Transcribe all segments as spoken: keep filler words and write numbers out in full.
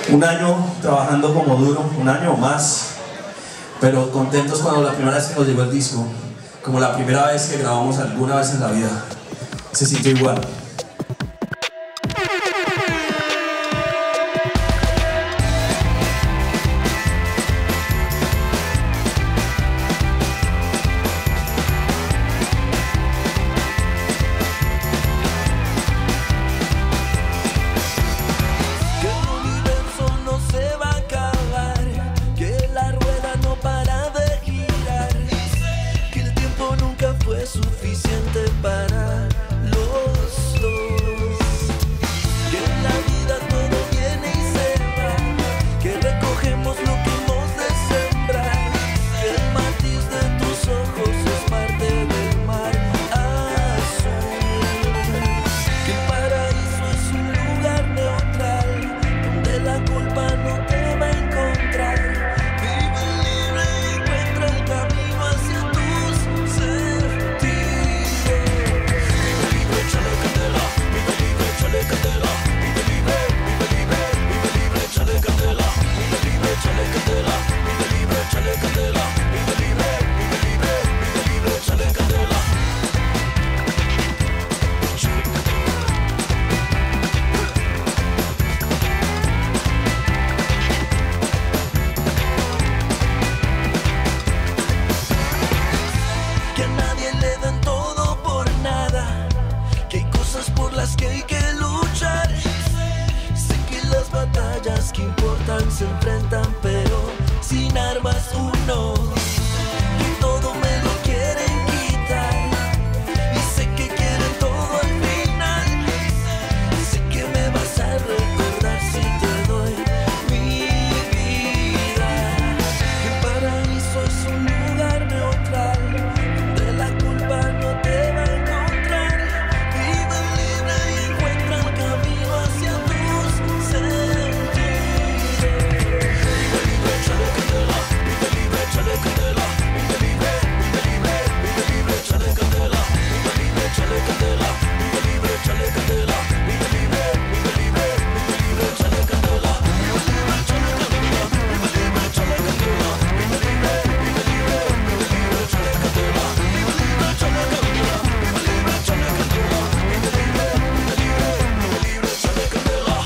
Un año trabajando como duro, un año o más, pero contentos cuando la primera vez que nos llegó el disco, como la primera vez que grabamos alguna vez en la vida, se sintió igual. Suficiente para los dos, que en la vida todo viene y se va, que recogemos lo que hemos de sembrar, que el matiz de tus ojos es parte del mar azul, que el paraíso es un lugar neutral donde la culpa no te va a encontrar. Vive libre y encuentra el camino hacia tus sentidos. Que a nadie le den todo por nada, que hay cosas por las que hay que luchar. Sé que las batallas que importan se enfrentan, pero sin armas uno, y todo me lo quieren quitar. Y sé que quieren todo al final, sé que me vas a recordar si te doy mi vida. Que el paraíso es un lugar neutral donde la culpa no te va a encontrar. Vive libre y encuentra el camino hacia tus sentidos. Vive libre, échale candela. Vive libre, échale candela. Vive libre, vive libre, vive libre, échale candela. Vive libre, échale candela. Vive libre, échale candela. Vive libre, vive libre, vive libre, échale candela. Vive libre, échale candela. Vive libre, échale candela. Vive libre, vive libre, vive libre, échale candela. Vive libre, échale candela. Vive libre, échale candela. Vive libre, vive libre, vive libre, échale candela.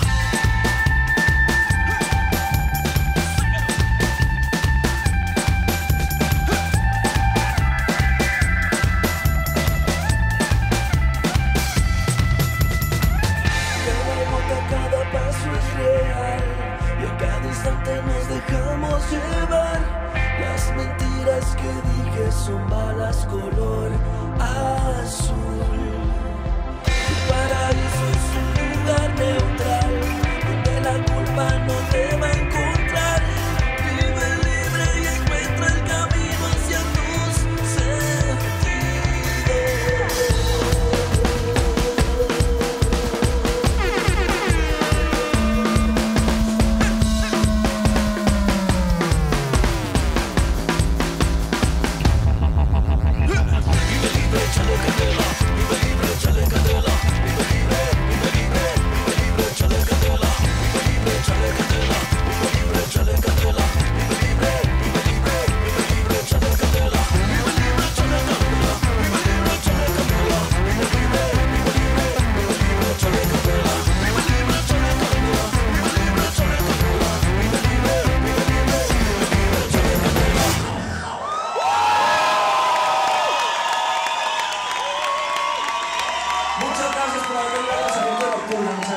Cada gota, cada paso es real, y a cada instante nos dejamos llevar. Las mentiras que dije son balas color azul. El paraíso es un lugar neutral donde la culpa no te va a encontrar. Vive libre y encuentra el camino hacia tus sentidos. Vive libre, échale candela. Vive libre, échale candela. Vive libre, vive libre, vive libre, échale candela. Vive libre, échale candela. Vive libre, échale candela. Vive libre, vive libre, vive libre, échale candela. Vive libre, échale candela. Vive libre, échale candela. Vive libre, vive libre, vive libre, échale candela. Vive libre, échale candela. Vive libre, échale candela. Vive libre, vive libre, vive libre, échale candela. Muchas gracias por haber venido al lanzamiento de Nocturno.